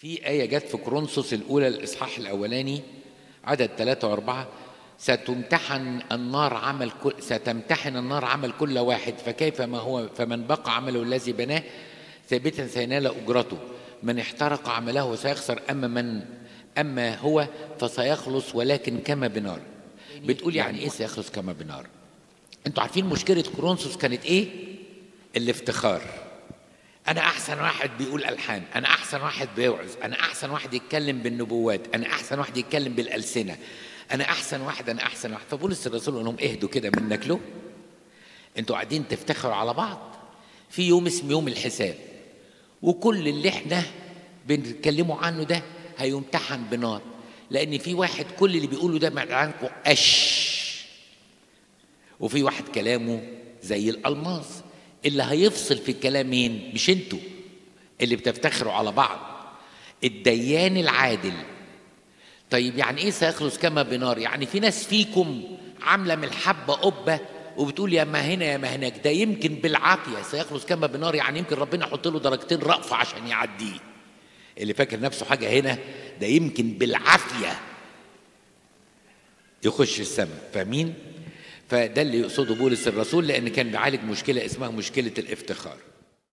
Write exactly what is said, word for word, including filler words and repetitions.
في آية جت في كورنثوس الأولى الإصحاح الأولاني عدد ثلاثة وأربعة: ستمتحن النار عمل كل ستمتحن النار عمل كل واحد، فكيف ما هو فمن بقى عمله الذي بناه ثابتا سينال أجرته، من احترق عمله سيخسر، أما من أما هو فسيخلص ولكن كما بنار. بتقول يعني إيه سيخلص كما بنار؟ أنتوا عارفين مشكلة كورنثوس كانت إيه؟ الافتخار. أنا أحسن واحد بيقول ألحان، أنا أحسن واحد بيوعظ، أنا أحسن واحد يتكلم بالنبوات، أنا أحسن واحد يتكلم بالألسنة، أنا أحسن واحد أنا أحسن واحد. فبولس الرسول قال لهم اهدوا كده منك له، أنتوا قاعدين تفتخروا على بعض. في يوم اسمه يوم الحساب، وكل اللي احنا بنتكلموا عنه ده هيمتحن بنار، لأن في واحد كل اللي بيقوله ده بعد عنكم قش، وفي واحد كلامه زي الألماس. اللي هيفصل في الكلام مين؟ مش انتوا اللي بتفتخروا على بعض، الديان العادل. طيب يعني ايه سيخلص كما بنار؟ يعني في ناس فيكم عامله من الحبه قبه وبتقول يا ما هنا يا ما هناك، ده يمكن بالعافيه سيخلص كما بنار، يعني يمكن ربنا يحط له درجتين رأفة عشان يعديه. اللي فاكر نفسه حاجه هنا ده يمكن بالعافيه يخش السماء. فاهمين؟ فده اللي يقصده بولس الرسول، لأن كان بيعالج مشكلة اسمها مشكلة الافتخار.